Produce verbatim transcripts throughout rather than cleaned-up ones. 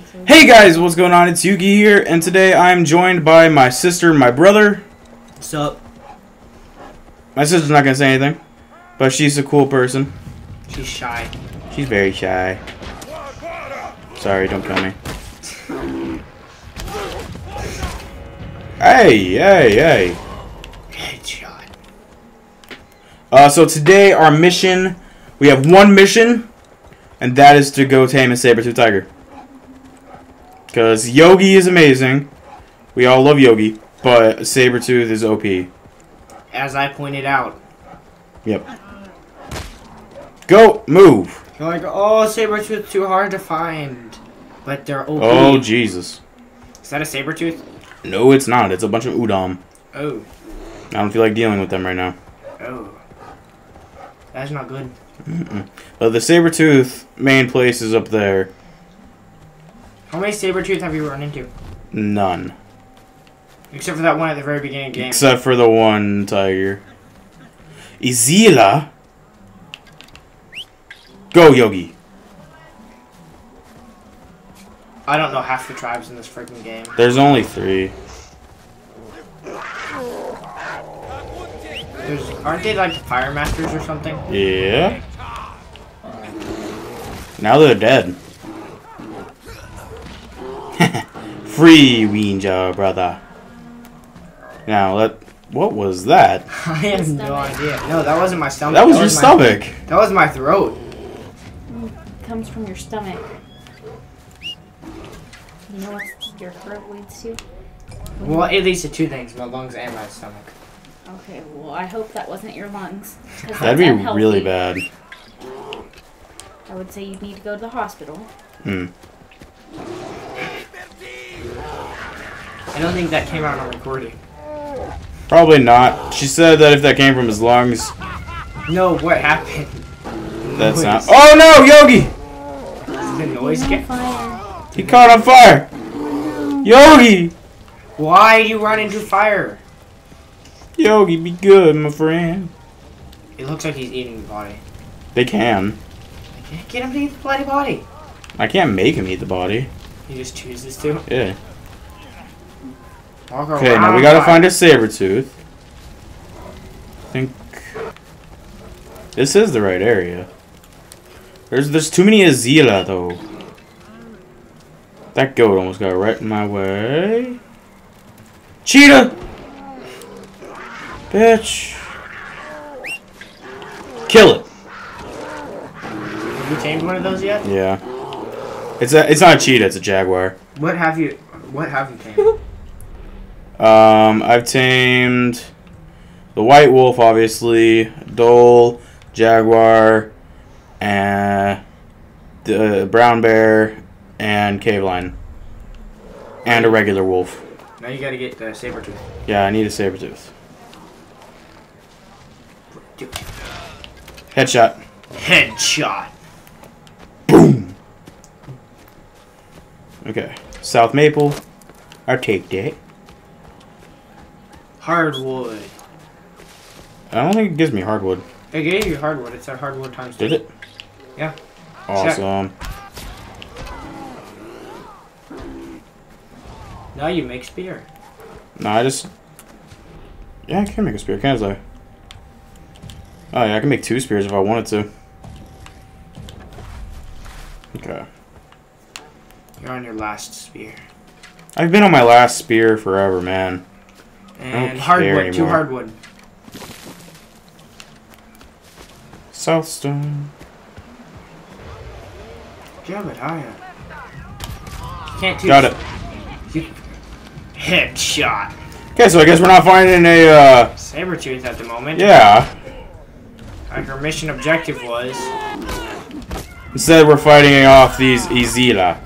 Hey guys, what's going on? It's Yuki here, and today I'm joined by my sister and my brother. What's up? My sister's not gonna say anything, but she's a cool person. She's shy. She's very shy. Sorry, don't kill me. Hey, hey, hey. Headshot. Uh, so today our mission, we have one mission, and that is to go tame a saber-tooth tiger. Because Yogi is amazing. We all love Yogi, but saber-tooth is O P. As I pointed out. Yep. Go, move. You're like, oh, saber-tooth too hard to find. But they're O P. Oh, Jesus. Is that a saber-tooth? No, it's not. It's a bunch of udon. Oh. I don't feel like dealing with them right now. Oh. That's not good. Mm-mm. But the saber-tooth main place is up there. How many saber-tooth have you run into? None. Except for that one at the very beginning of the game. Except for the one tiger. Izila. Go, Yogi. I don't know half the tribes in this freaking game. There's only three. There's, aren't they like the fire masters or something? Yeah. Now they're dead. Free Winja, brother. Now let. What was that? I have no idea. No, that wasn't my stomach. That was that your was stomach. My, that was my throat. It comes from your stomach. You know what your throat leads to? Well, it leads to two things: my lungs and my stomach. Okay, well, I hope that wasn't your lungs. That'd be unhealthy. really bad. I would say you need to go to the hospital. Hmm. I don't think that came out on recording. Probably not. She said that if that came from his lungs. No, what happened? That's Noise. not. Oh no, Yogi! Did the noise You're get? on fire. He caught on fire! Yogi! Why you run into fire? Yogi, be good, my friend. It looks like he's eating the body. They can. Get him to eat the bloody body. I can't make him eat the body. He just chooses to. Yeah. Walk Okay, now around we gotta fire. find a saber-tooth. I think this is the right area. There's there's too many Azila though. That goat almost got right in my way. Cheetah! Bitch. Kill it. Have you tamed one of those yet? Yeah. It's a it's not a cheetah, it's a jaguar. What have you? What have you tamed? Um, I've tamed the white wolf, obviously, dole, jaguar, and the brown bear, and cave lion, and a regular wolf. Now you gotta get the saber-tooth. Yeah, I need a saber-tooth. Headshot. Headshot. Boom. Okay, South Maple. I'll take that. Hardwood. I don't think it gives me hardwood. It gave you hardwood. It's a hardwood times two. Did it? Yeah. Awesome. Now you make spear. No, I just... Yeah, I can make a spear, can't I? Oh, yeah, I can make two spears if I wanted to. Okay. You're on your last spear. I've been on my last spear forever, man. And care hardwood. Two anymore. hardwood. Southstone. Jump it higher. Can't do Got it. You... Headshot. Okay, so I guess we're not finding a, uh... Saber-tooth at the moment. Yeah. Like our mission objective was... Instead, we're fighting off these Izila.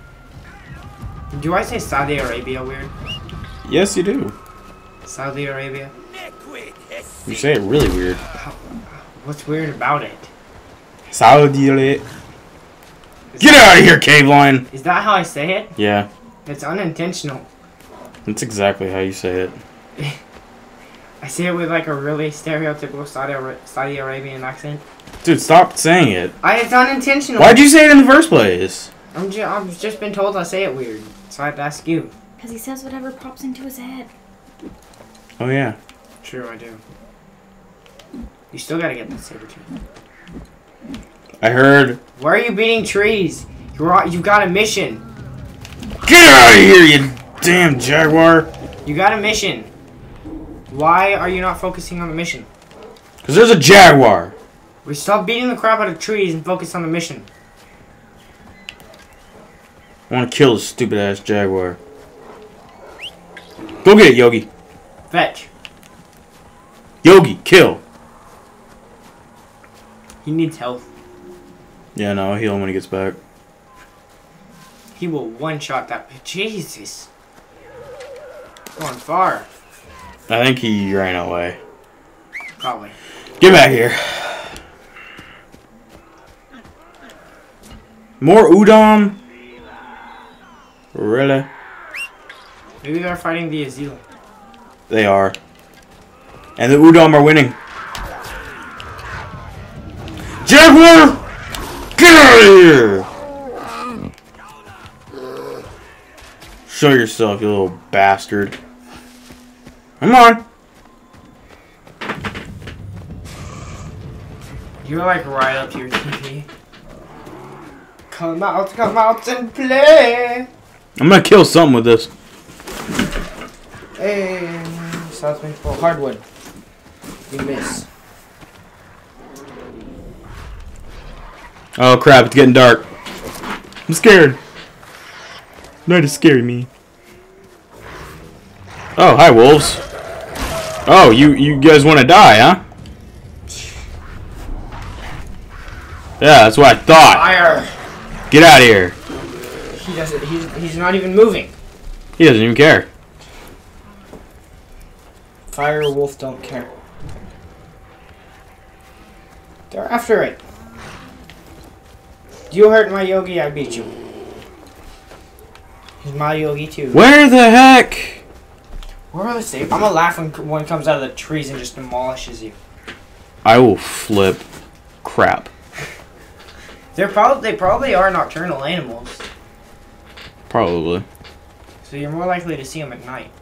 Do I say Saudi Arabia weird? Yes, you do. Saudi Arabia? You say it really weird. How, what's weird about it? Saudi Arabia. Is Get that, out of here, cave lion! Is that how I say it? Yeah. It's unintentional. That's exactly how you say it. I say it with like a really stereotypical Saudi, Ara Saudi Arabian accent. Dude, stop saying it. I, it's unintentional. Why'd you say it in the first place? I'm just, I've just been told I say it weird, so I have to ask you. Because he says whatever pops into his head. Oh, yeah. True, I do. You still gotta get that saber tooth. I heard. Why are you beating trees? You're on, you've got a mission. Get out of here, you damn jaguar! You got a mission. Why are you not focusing on the mission? Because there's a jaguar. We stop beating the crap out of trees and focus on the mission. I want to kill this stupid ass jaguar. Go get it, Yogi. Fetch. Yogi, kill. He needs health. Yeah, no, I'll heal him when he gets back. He will one-shot that. Jesus. Going far. I think he ran away. Probably. Get back here. More udon? Really? Maybe they're fighting the Azila. They are. And the udon are winning. Jaguar! Get out of here! Show yourself, you little bastard. Come on. You're like right up to your T V. Come out, come out and play. I'm gonna kill something with this. Hey, South Main for hardwood. You miss. Oh crap, it's getting dark. I'm scared. Night is scaring me. Oh, hi wolves. Oh, you you guys want to die, huh? Yeah, that's what I thought. Fire! Get out of here. He doesn't. He's he's not even moving. He doesn't even care. Fire wolf don't care. They're after it. You hurt my Yogi, I beat you. He's my Yogi too. Where the heck? Where are the sabers? I'm gonna laugh when one comes out of the trees and just demolishes you. I will flip crap. They're probably they probably are nocturnal animals, Probably. so you're more likely to see them at night.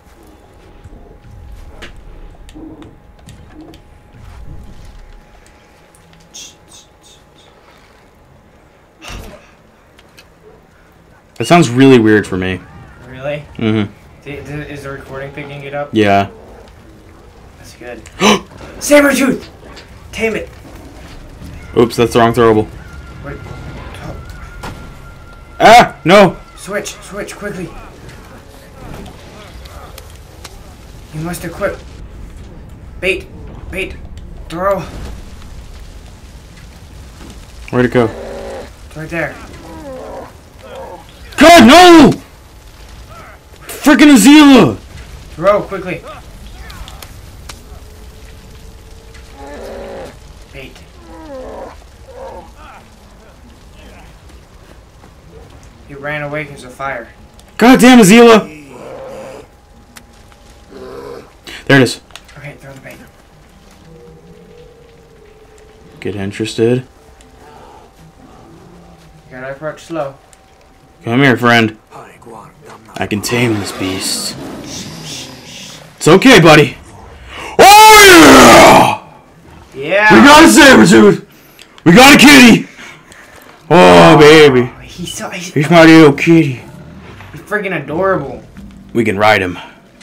That sounds really weird for me. Really? Mm-hmm. Is the recording picking it up? Yeah. That's good. Sabertooth! Tame it! Oops, that's the wrong throwable. Wait. Ah! No! Switch, switch, quickly. You must equip. Bait, bait, throw. Where'd it go? It's right there. God, no! Freaking Azila! Throw, quickly. Bait. He ran away because of fire. God damn Azila! There it is. Okay, throw the bait. Get interested. You gotta approach slow. Come here, friend. I can tame this beast. It's okay, buddy. Oh yeah! Yeah! We got a saber-tooth! We got a kitty! Oh, baby. He's so he's, He's my little kitty. he's freaking adorable. We can ride him.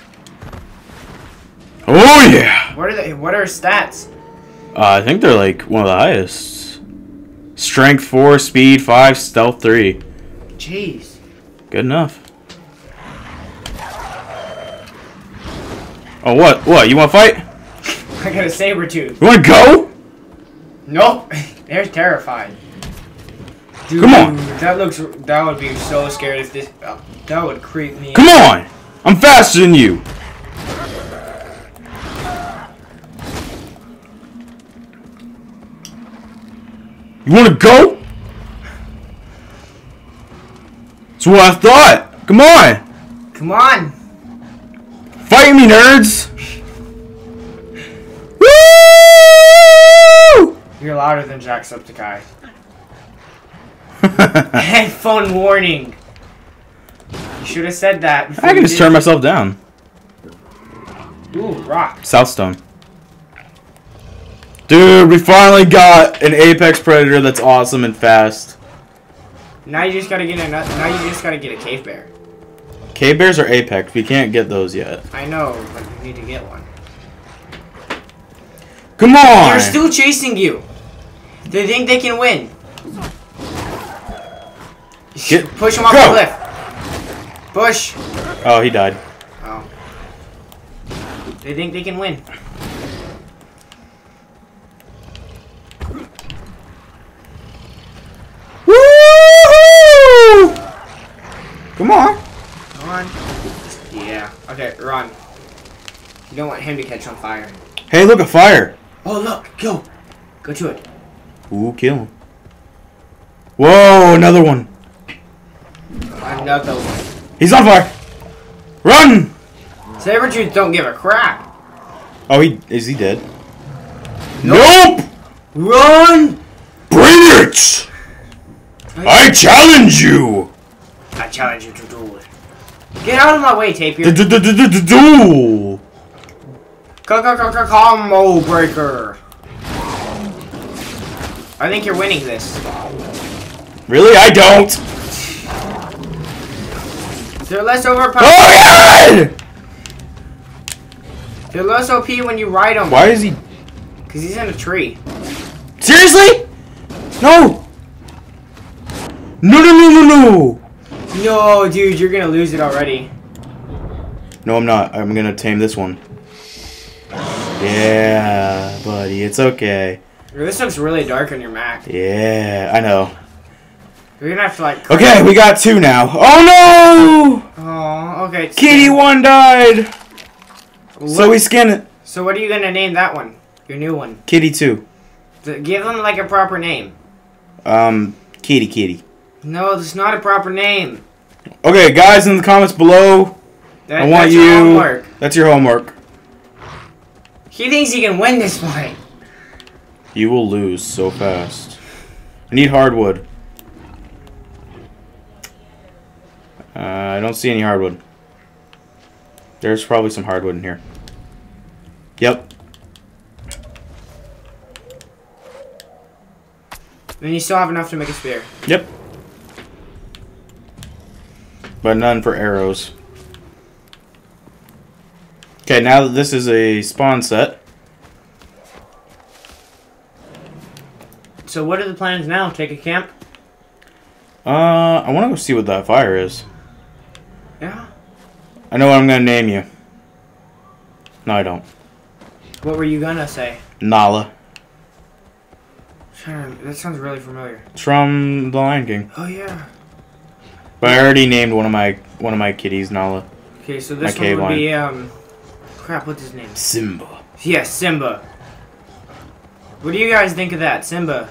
Oh yeah! What are they? What are his stats? Uh, I think they're like one of the highest. Strength four, speed five, stealth three. Jeez. Good enough. Oh what? What? You want to fight? I got a saber tooth. You want to go? Nope. They're terrified. Dude, Come on. That looks. That would be so scary if this. Uh, that would creep me. Come on! I'm faster than you. You want to go? That's what I thought. Come on. Come on. Fight me, nerds. Woo! You're louder than Jacksepticeye. Headphone warning. You should have said that. I can just turn myself down. Ooh, rock. Southstone. Dude, we finally got an apex predator that's awesome and fast. Now you just gotta get a now you just gotta get a cave bear. Cave bears are apex. We can't get those yet. I know, but we need to get one. Come on! They're still chasing you. They think they can win. Get, Push him off go. the cliff. Push. Oh, he died. Oh. They think they can win. Woo! Come on. Come on. Yeah. Okay, run. You don't want him to catch on fire. Hey, look, a fire. Oh, look. Go. Go to it. Ooh, kill him. Whoa, another one. Another one. He's on fire. Run! Sabretooth don't give a crap. Oh, he is he dead? Nope. Nope! Run! Bring it! I challenge you! I challenge you to do it. Get out of my way, Tapir. Do! Combo breaker. I think you're winning this. Really? I don't! They're less overpowered. Oh god! They're less O P when you ride them. Why is he... Because he's in a tree. Seriously? No! No, no, no, no, no! No, dude, you're gonna lose it already. No, I'm not. I'm gonna tame this one. Yeah, buddy, it's okay. This looks really dark on your Mac. Yeah, I know. You're gonna have to like... Okay, we got two now. Oh no! Oh, okay. Kitty one died! What? So we skin it. So what are you gonna name that one? Your new one? Kitty two. Th- Give them like a proper name. Um, Kitty Kitty. No, that's not a proper name. Okay, guys, in the comments below, That, I want that's you... your homework. That's your homework. He thinks he can win this fight. You will lose so fast. I need hardwood. Uh, I don't see any hardwood. There's probably some hardwood in here. Yep. And you still have enough to make a spear. Yep. But none for arrows. Okay, now that this is a spawn set. So what are the plans now? Take a camp? Uh, I want to go see what that fire is. Yeah. I know what I'm going to name you. No, I don't. What were you gonna say? Nala. That sounds really familiar. It's from The Lion King. Oh yeah. But I already named one of my one of my kitties Nala. Okay, so this My one would cave be um crap, what's his name? Simba. Yes, Simba. What do you guys think of that? Simba.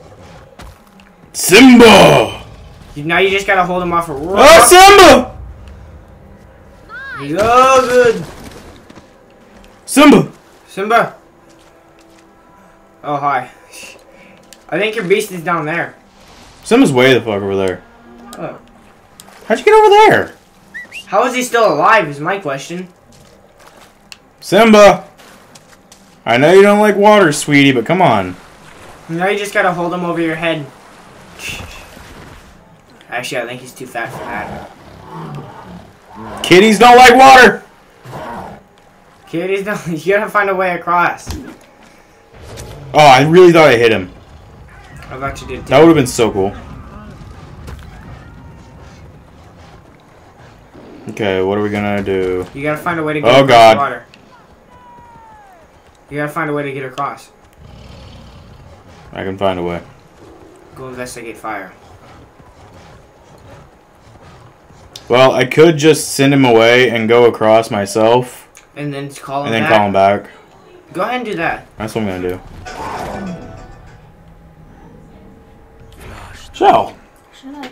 Simba! You, now you just gotta hold him off a rock. Oh, Simba! He's all good. Simba! Simba. Oh, hi. I think your beast is down there. Simba's way the fuck over there. Oh. How'd you get over there? How is he still alive is my question. Simba! I know you don't like water, sweetie, but come on. Now you just gotta hold him over your head. Actually, I think he's too fat for that. Kitties don't like water! Kitties don't. You gotta find a way across. Oh, I really thought I hit him. I thought you did too. That would have been so cool. Okay, what are we gonna do? You gotta find a way to get Oh, across God. the water. You gotta find a way to get across. I can find a way. Go investigate fire. Well, I could just send him away and go across myself. And then call him And then back. call him back. Go ahead and do that. That's what I'm gonna do. Shell. Shut up.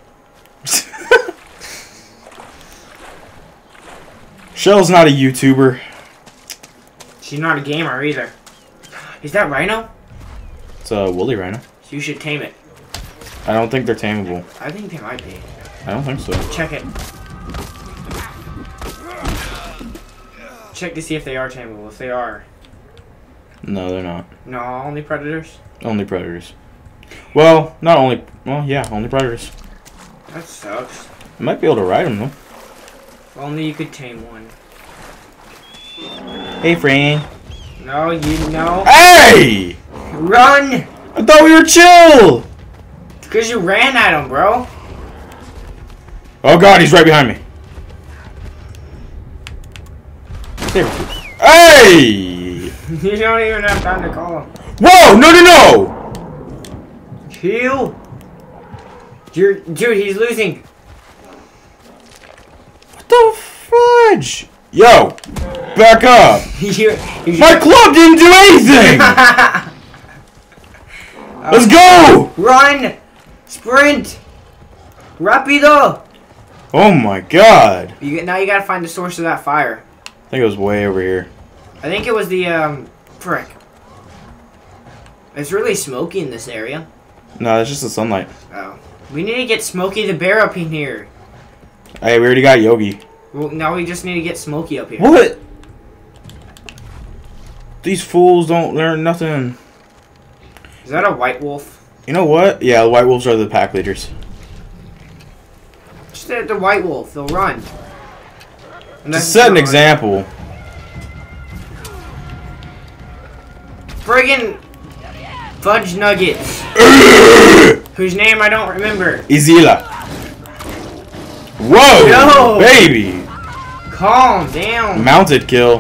Shell's not a YouTuber. She's not a gamer either. Is that Rhino? It's a woolly rhino. You should tame it. I don't think they're tameable. I think they might be. I don't think so. Check it. Check to see if they are tameable. If they are. No, they're not. No, only predators? Only predators. Well, not only... Well, yeah, only predators. That sucks. I might be able to ride them, though. If only you could tame one. Hey, friend. No, you know. Hey! Run! I thought we were chill! Because you ran at him, bro. Oh, God, he's right behind me. Hey! You don't even have time to call him. Whoa! No, no, no! Heal. You're, dude, he's losing. What the fudge? Yo! Back up! you, you My club didn't do anything! Let's go! Run! Sprint! Rapido! Oh my god. You, now you gotta find the source of that fire. I think it was way over here. I think it was the, um, frick. It's really smoky in this area. No, it's just the sunlight. Oh. We need to get Smokey the Bear up in here. Hey, we already got Yogi. Well, now we just need to get Smokey up here. What? These fools don't learn nothing. Is that a white wolf? You know what? Yeah, the white wolves are the pack leaders. Just the, the white wolf. They'll run. And To set an example. Friggin' Fudge Nuggets. Whose name I don't remember. Izila. Whoa! Yo! Baby! Calm down. Mounted kill.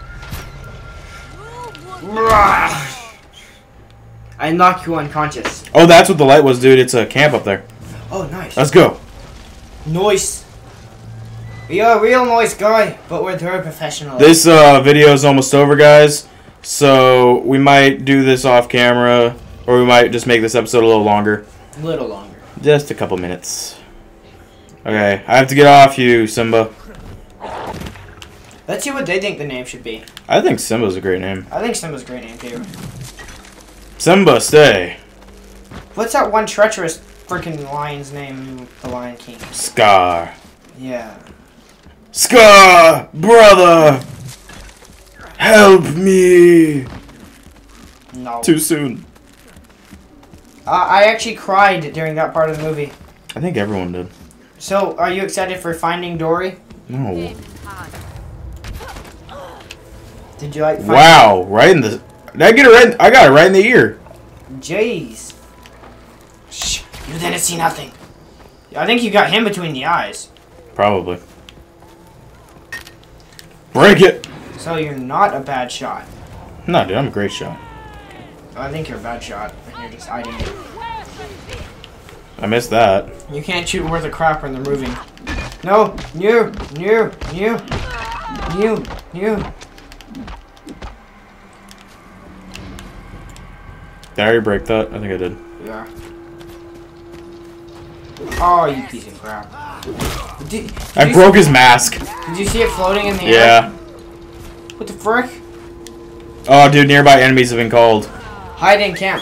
I knocked you unconscious. Oh, that's what the light was, dude. It's a camp up there. Oh, nice. Let's go. Noise. You're a real noise guy, but we're very professional. This uh, video is almost over, guys. So we might do this off camera, or we might just make this episode a little longer. A little longer. Just a couple minutes. Okay, I have to get off you, Simba. Let's see what they think the name should be. I think Simba's a great name. I think Simba's a great name too. Simba, stay. What's that one treacherous freaking lion's name? The Lion King. Scar. Yeah. Scar, brother, help me. No. Too soon. Uh, I actually cried during that part of the movie. I think everyone did. So, are you excited for Finding Dory? No. Did you like? Finding Wow, right in the. Did I get it right? I got it right in the ear. Jeez. Shh. You didn't see nothing. I think you got him between the eyes. Probably. Break it. So you're not a bad shot. No, dude, I'm a great shot. I think you're a bad shot, and you're just hiding it. I missed that. You can't shoot worth a crap when they're moving. No, new, new, new, new, new. Did I already break that? I think I did. Yeah. Oh, you piece of crap. Did, did I broke his mask. Did you see it floating in the air? Yeah. What the frick? Oh, dude, nearby enemies have been called. Hide in camp.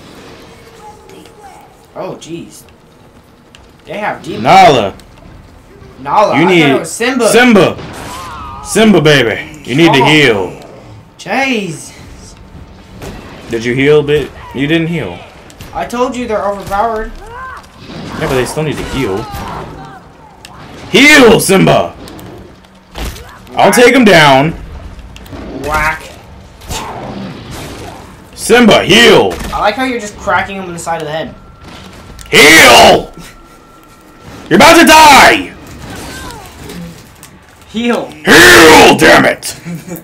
Oh, jeez. They have demons. Nala. Nala. You I need thought it was Simba. Simba. Simba, baby. You need to Oh. heal. Jeez. Did you heal, bit? You didn't heal. I told you they're overpowered. Yeah, but they still need to heal. Heal, Simba. I'll take him down. Whack. Simba, heal. I like how you're just cracking him in the side of the head. Heal. You're about to die. Heal. Heal, damn it.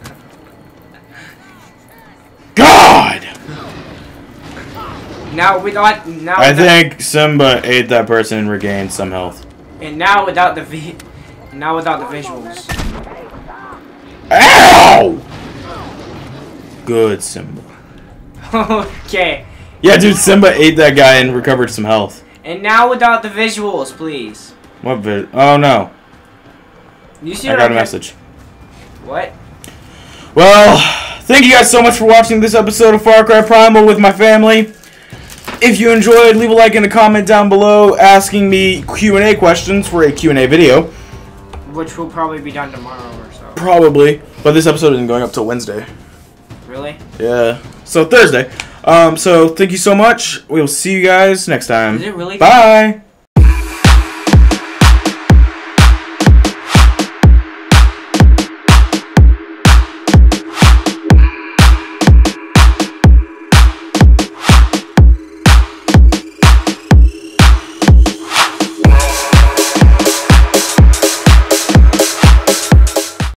God. Now without now. I without, think Simba ate that person and regained some health. And now without the vi now without the visuals. Ow! Good, Simba. Okay. Yeah, dude, Simba ate that guy and recovered some health. And now without the visuals, please. What vid? Oh, no. You see I what got a mean? message. What? Well, thank you guys so much for watching this episode of Far Cry Primal with my family. If you enjoyed, leave a like and a comment down below asking me Q and A questions for a Q and A video. Which will probably be done tomorrow or so. Probably. But this episode isn't going up till Wednesday. Really? Yeah. So Thursday. Um, so thank you so much. We'll see you guys next time. Is it really? Bye.